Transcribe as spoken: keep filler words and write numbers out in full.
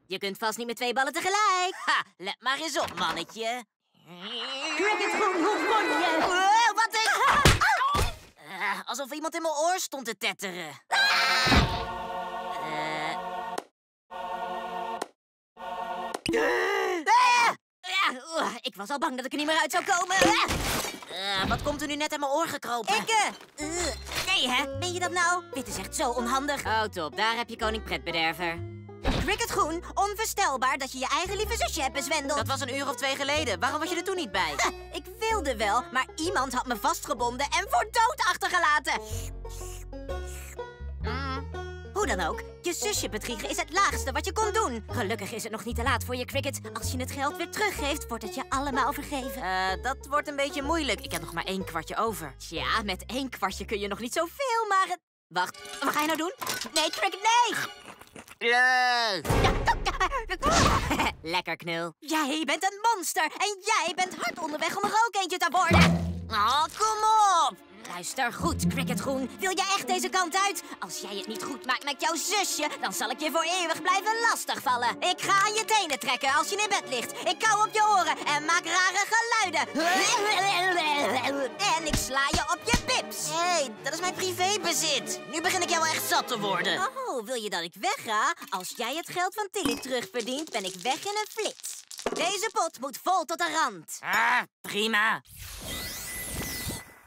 Je kunt vast niet met twee ballen tegelijk. Ha, let maar eens op, mannetje. Cricket Groen, hoe won je? Uh, wat is... Uh, alsof iemand in mijn oor stond te tetteren. Uh... Uh, uh, ik was al bang dat ik er niet meer uit zou komen. Uh. Uh, wat komt er nu net in mijn oor gekropen? Ik, uh, uh, nee hè, meen je dat nou? Dit is echt zo onhandig. Oh top, daar heb je koning Pretbederver. Cricket Groen, onvoorstelbaar dat je je eigen lieve zusje hebt bezwendeld. Dat was een uur of twee geleden. Waarom was je er toen niet bij? Ha, ik wilde wel, maar iemand had me vastgebonden en voor dood achtergelaten. Mm. Hoe dan ook, je zusje bedriegen is het laagste wat je kon doen. Gelukkig is het nog niet te laat voor je, Cricket. Als je het geld weer teruggeeft, wordt het je allemaal vergeven. Uh, dat wordt een beetje moeilijk. Ik heb nog maar één kwartje over. Tja, met één kwartje kun je nog niet zoveel, maar... Het... Wacht, wat ga je nou doen? Nee, Cricket, nee! Uh. Lekker, knul. Jij bent een monster en jij bent hard onderweg om er ook eentje te worden. Oh, kom op! Luister goed, Cricket Groen. Wil je echt deze kant uit? Als jij het niet goed maakt met jouw zusje, dan zal ik je voor eeuwig blijven lastigvallen. Ik ga aan je tenen trekken als je in bed ligt. Ik kauw op je oren en maak rare geluiden. En ik sla je op je pips. Hé, hey, dat is mijn privébezit. Nu begin ik jou wel echt zat te worden. Oh, wil je dat ik wegga? Als jij het geld van Tilly terugverdient, ben ik weg in een flits. Deze pot moet vol tot de rand. Ah, prima.